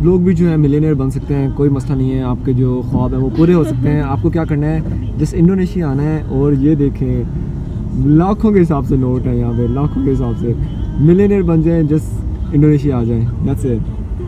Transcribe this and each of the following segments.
लोग भी जो है मिलियनेयर बन सकते हैं, कोई मसला नहीं है, आपके जो ख्वाब हैं वो पूरे हो सकते हैं। आपको क्या करना है, जस्ट इंडोनेशिया आना है और ये देखें लाखों के हिसाब से नोट है यहाँ पे, लाखों के हिसाब से मिलियनेयर बन जाएं, जस्ट इंडोनेशिया आ जाएं, दैट्स इट।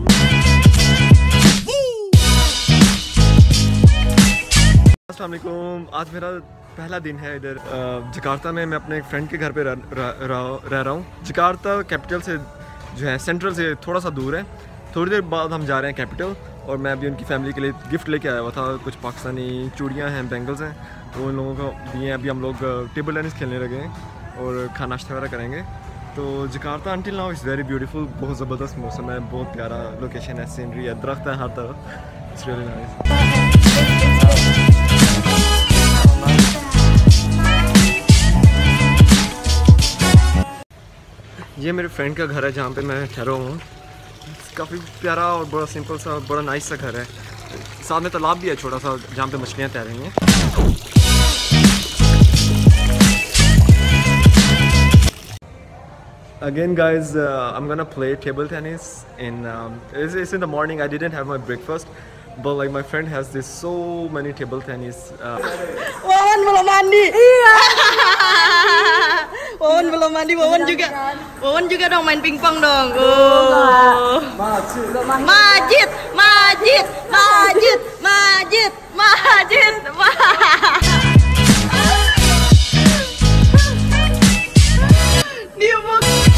अस्सलाम वालेकुम, आज मेरा पहला दिन है इधर जकार्ता में। मैं अपने एक फ्रेंड के घर पे रह रहा हूँ। जकार्ता कैपिटल से जो है सेंट्रल से थोड़ा सा दूर है। थोड़ी देर बाद हम जा रहे हैं कैपिटल, और मैं अभी उनकी फैमिली के लिए गिफ्ट लेके आया हुआ था। कुछ पाकिस्तानी चूड़ियाँ हैं, बैंगल्स हैं, वो उन लोगों को दिए हैं। अभी हम लोग टेबल टेनिस खेलने लगे हैं और खाना नाश्ता वगैरह करेंगे। तो Jakarta until now is very beautiful, बहुत ज़बरदस्त मौसम है, बहुत प्यारा लोकेशन है, सीनरी है, दरख्त है हर तरफ, इट्स रियली नाइस। ये मेरे फ्रेंड का घर है जहाँ पे मैं ठहरा हूँ। काफ़ी प्यारा और बड़ा सिंपल सा, बड़ा नाइस सा घर है। साथ में तालाब भी है छोटा सा जहाँ पे मछलियाँ तैर रही हैं। Again guys, I'm gonna play table tennis in it's in the morning. I didn't have my breakfast, but like my friend has this so many table tennis. Wawan belum mandi. Iya. Wawan belum mandi. Wawan juga dong main pingpong dong. Oh. Majid. Dia mau.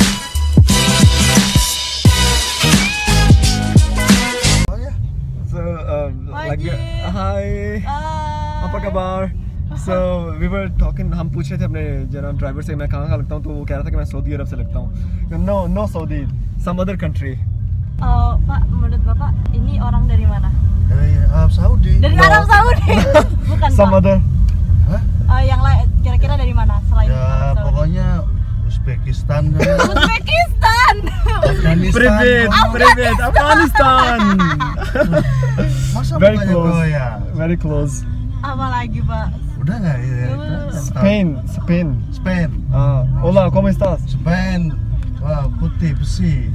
Hi. apa kabar? So we were talking, हम पूछ रहे थे अपने जनाब driver से मैं कहाँ का लगता हूँ, तो वो कह रहा था कि मैं सऊदी अरब से लगता हूँ। No Saudi, some other country. Pak, menurut Bapak ini orang dari mana? Dari Arab Saudi. Dari Arab Saudi. Bukan Some Pak. other. Yang lain kira-kira dari mana selain Ya Arab Saudi? pokoknya Uzbekistan. Uzbekistan. Привет, Afghanistan. Masa Very bukannya close. Korea? Very close. Apa lagi Pak? Udah nggak ya? Spain. Spain. Hola, ¿cómo estás? Spain. Wah, putih besi.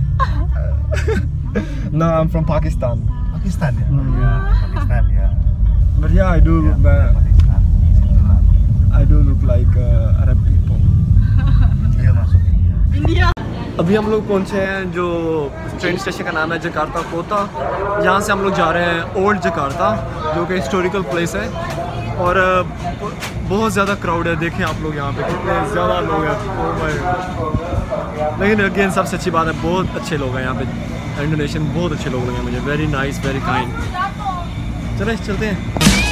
No, I'm from Pakistan. Pakistan ya? Ya, Pakistan ya. But yeah, I do Ya, look, Pakistan. Situlah. I do look like Arab people. Dia masuk. India. अभी हम लोग पहुंचे हैं जो train station का नाम है Jakarta कोता। यहाँ से हम लोग जा रहे हैं ओल्ड जकार्ता, जो कि हिस्टोरिकल प्लेस है, और बहुत ज़्यादा क्राउड है। देखें आप लोग यहाँ पे कितने ज़्यादा लोग हैं। Oh my God। लेकिन अगेन सबसे अच्छी बात है, बहुत अच्छे लोग हैं यहाँ पे। इंडोनेशियन बहुत अच्छे लोग लगे मुझे, वेरी नाइस, वेरी काइंड। चले चलते हैं।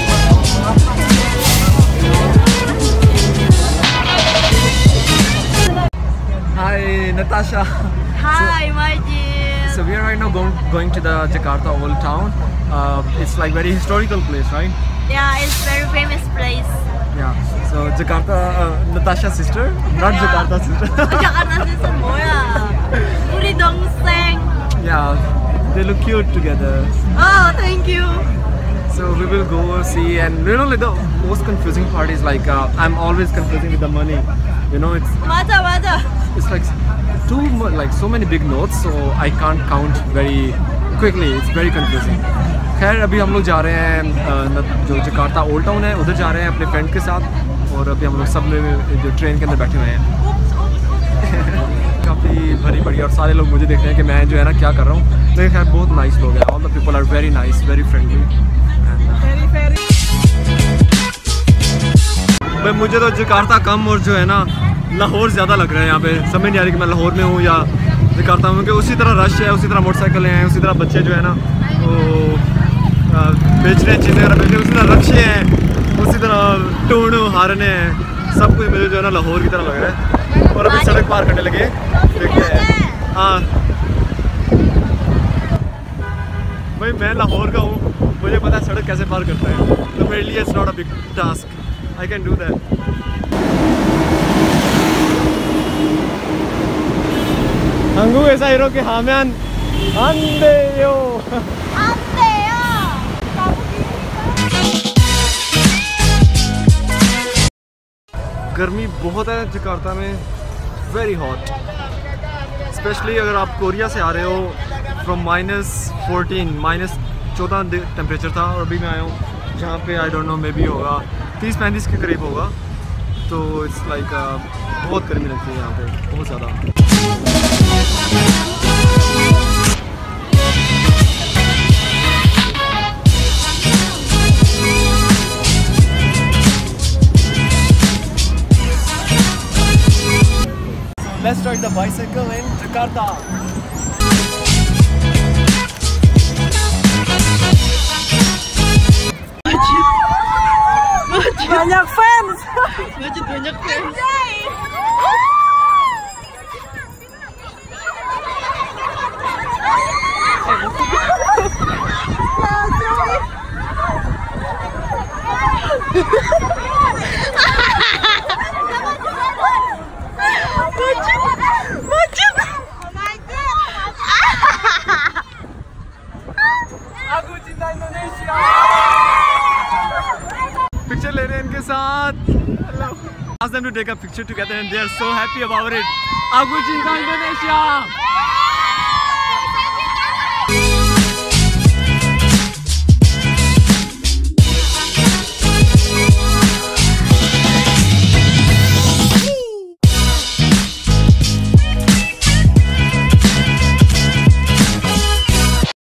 Hi Natasha. Hi Majid. So we are right now going to the Jakarta Old Town. It's like very historical place, right? Yeah, it's very famous place. Yeah. So Jakarta, Natasha's sister, not Yeah. Jakarta's sister. Jakarta Season Moya. Puri Dongseng. Yeah, they look cute together. Oh, thank you. So we will go see, and you know, like the most confusing part is like I'm always confusing with the money. You know, it's like like so many big notes, so I can't count very quickly. It's very confusing. खैर अभी हम लोग जा रहे हैं जो Jakarta old town है उधर जा रहे हैं अपने फ्रेंड के साथ, और अभी हम लोग सब लोग जो ट्रेन के अंदर बैठे हुए हैं। काफ़ी भरी पड़ी और सारे लोग मुझे देख रहे हैं कि मैं जो है ना क्या कर रहा हूँ। लेकिन खैर बहुत नाइस लोग हैं, all the people are very nice, very friendly. भाई मुझे तो जकार्ता कम और जो है ना लाहौर ज़्यादा लग रहा है यहाँ पे। समझ नहीं आ रही कि मैं लाहौर में हूँ या जकार्ता में, क्योंकि उसी तरह रश है, उसी तरह मोटरसाइकिलें हैं, उसी तरह बच्चे जो है ना वो बेच रहे हैं, चीज़ें वगैरह बेच रहे हैं, उसी तरह रक्शे हैं, उसी तरह टोनू हारने हैं, सब कुछ मुझे जो है ना लाहौर की तरह लग रहा है। और अभी सड़क पार करने लगे, देखते हैं। हाँ भाई मैं लाहौर का हूँ, मुझे पता है सड़क कैसे पार करता है, तो मेरे लिए it's not a big task, I can do that. 한국에 이렇게 하면 안 돼요. गर्मी बहुत है जकार्ता में, वेरी हॉट। स्पेशली अगर आप कोरिया से आ रहे हो, फ्रॉम -14 -14 टेम्परेचर था और अभी मैं आया हूँ जहाँ पे I don't know maybe होगा 30-35 के करीब होगा। तो इट्स लाइक बहुत गर्मी लगती है यहाँ पे, बहुत ज़्यादा। Let's ride the bicycle in Jakarta. Banyak fans. Banyak fans. Picture ले रहे हैं इनके साथ। Ask them to take a picture together and they are so happy about it. Aku cinta Indonesia.